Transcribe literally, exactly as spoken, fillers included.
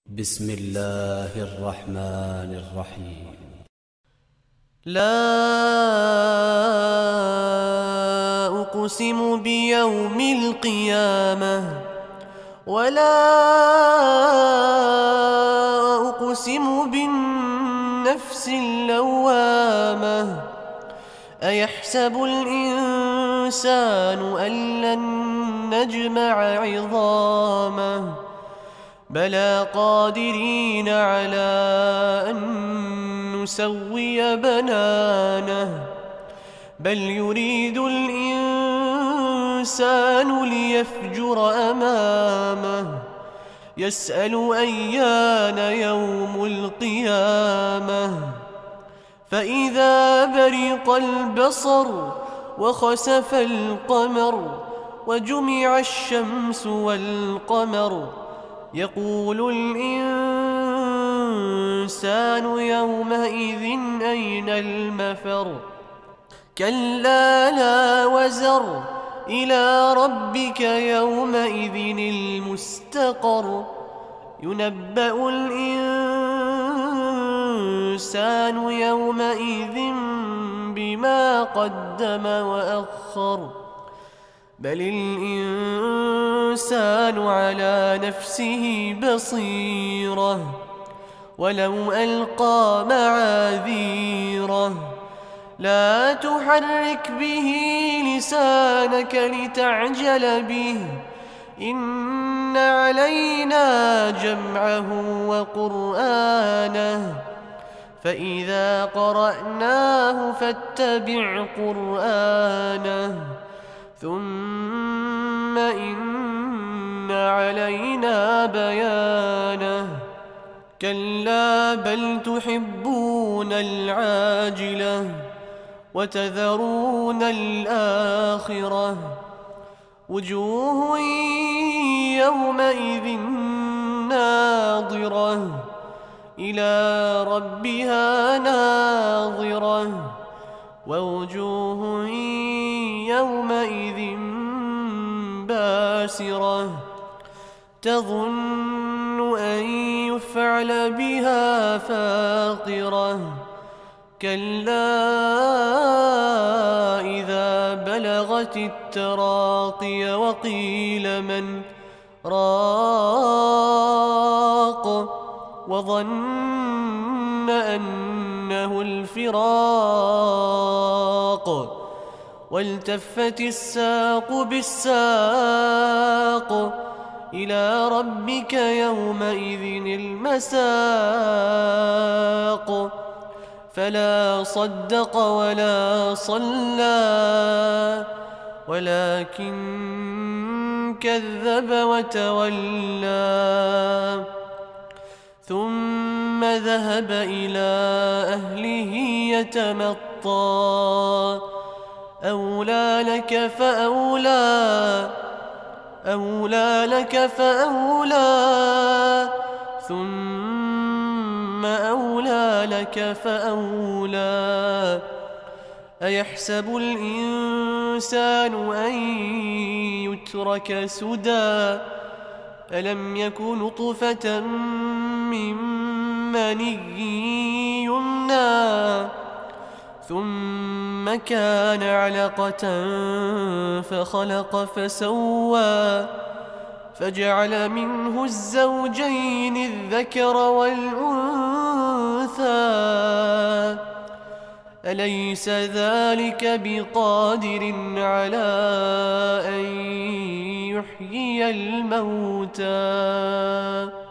بسم الله الرحمن الرحيم. لا أقسم بيوم القيامة ولا أقسم بالنفس اللوامة. أيحسب الإنسان أن لن نجمع عظامه بلى قادرين على أن نسوي بنانه بل يريد الإنسان ليفجر أمامه يسأل أيان يوم القيامة. فإذا برق البصر وخسف القمر وجمع الشمس والقمر يقول الإنسان يومئذ أين المفر. كلا لا وزر إلى ربك يومئذ المستقر ينبأ الإنسان يومئذ بما قدم وأخر بل الإنسان على نفسه بصيرة ولو ألقى معاذيره. لا تحرك به لسانك لتعجل به إن علينا جمعه وقرآنه فإذا قرأناه فاتبع قرآنه ثم إن علينا بيانه. كلا بل تحبون العاجلة وتذرون الآخرة وجوه يومئذ ناظرة إلى ربها ناظرة ووجوه يومئذ باسرة تظن أن يفعل بها فاقرة. كلا إذا بلغت التراقي وقيل من راق وظن أنه الفراق والتفت الساق بالساق إلى ربك يومئذ المساق. فلا صدق ولا صلى ولكن كذب وتولى ثم ذهب إلى أهله يتمطى. أولى لك فأولى أولى لك فأولى ثم أولى لك فأولى. أيحسب الإنسان أن يترك سدى ألم يك نطفة من مني يمنى ثم كان علقة فخلق فسوى فجعل منه الزوجين الذكر والأنثى أليس ذلك بقادر على أن يحيي الموتى.